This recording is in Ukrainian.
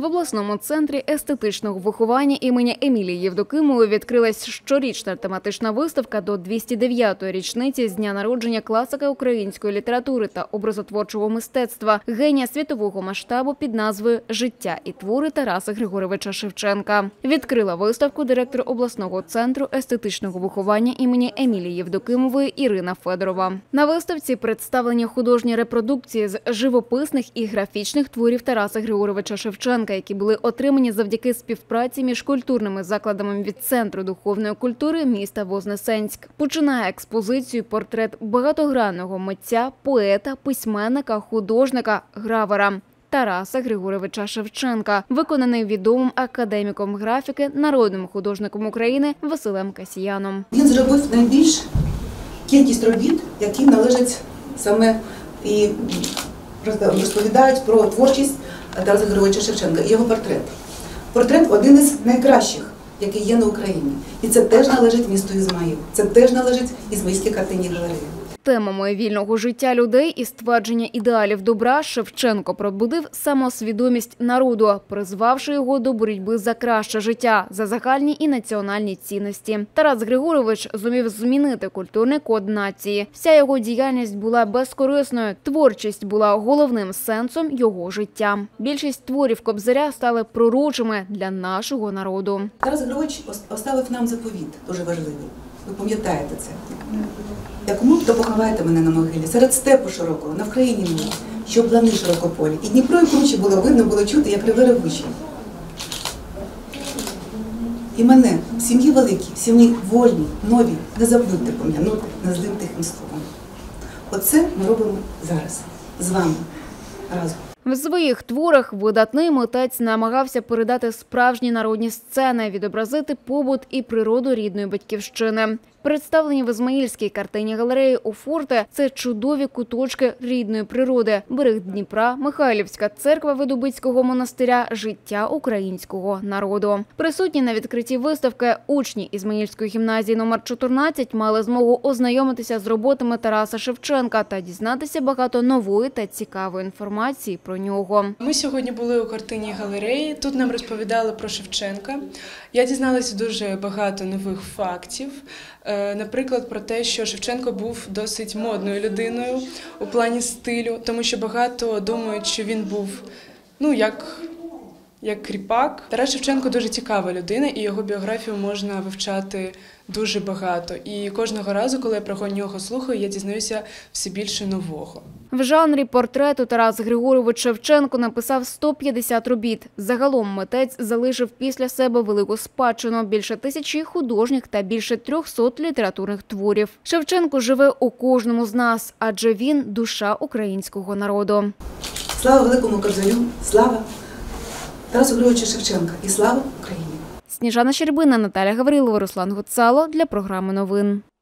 В обласному центрі естетичного виховання імені Емілії Євдокимової відкрилась щорічна тематична виставка до 209-ї річниці з дня народження класика української літератури та образотворчого мистецтва, генія світового масштабу під назвою «Життя і твори Тараса Григоровича Шевченка». Відкрила виставку директор обласного центру естетичного виховання імені Емілії Євдокимової Ірина Федорова. На виставці представлені художні репродукції з живописних і графічних творів Тараса Григоровича Шевченка, які були отримані завдяки співпраці між культурними закладами від Центру духовної культури міста Вознесенськ. Починає експозицію портрет багатогранного митця, поета, письменника, художника, гравера Тараса Григоровича Шевченка, виконаний відомим академіком графіки, народним художником України Василем Касьяном. Він зробив найбільшу кількість робіт, які належать саме і розповідають про творчість Тараса Григоровича Шевченка і його портрет. Портрет – один із найкращих, який є на Україні. І це теж належить місту Ізмаїл. Це теж належить Ізмаїльській картинній галереї. Темами вільного життя людей і ствердження ідеалів добра Шевченко пробудив самосвідомість народу, призвавши його до боротьби за краще життя, за загальні і національні цінності. Тарас Григорович зумів змінити культурний код нації. Вся його діяльність була безкорисною, творчість була головним сенсом його життя. Більшість творів Кобзаря стали пророчими для нашого народу. Тарас Григорович оставив нам заповіт, дуже важливий. Ви пам'ятаєте це? Як умов, то поховайте мене на могилі, серед степу широкого, на Вкраїні милій, щоб лани широкополі. І Дніпро, і кручі було видно, було чути, як реве ревучі. І мене, в сім'ї великій, в сім'ї вольній, новій, не забудьте пом'янути незлим тихим словом. Оце ми робимо зараз, з вами, разом. В своїх творах видатний митець намагався передати справжні народні сцени, відобразити побут і природу рідної батьківщини. Представлені в Ізмаїльській картинній галереї у форте – це чудові куточки рідної природи, берег Дніпра, Михайлівська церква Видубицького монастиря, життя українського народу. Присутні на відкритті виставки учні Ізмаїльської гімназії номер 14 мали змогу ознайомитися з роботами Тараса Шевченка та дізнатися багато нової та цікавої інформації про нього. Ми сьогодні були у картинній галереї, тут нам розповідали про Шевченка. Я дізналася дуже багато нових фактів. Наприклад, про те, що Шевченко був досить модною людиною у плані стилю, тому що багато думають, що він був, як кріпак. Тарас Шевченко дуже цікава людина, і його біографію можна вивчати дуже багато. І кожного разу, коли я про нього слухаю, я дізнаюся все більше нового. В жанрі портрету Тарас Григорович Шевченко написав 150 робіт. Загалом митець залишив після себе велику спадщину – більше 1000 художніх та більше 300 літературних творів. Шевченко живе у кожному з нас, адже він – душа українського народу. Слава великому Кобзарю, слава Тарасу Григоровичу Шевченка і слава Україні! Сніжана Щербина, Наталя Гаврилова, Руслан Гуцало для програми новин.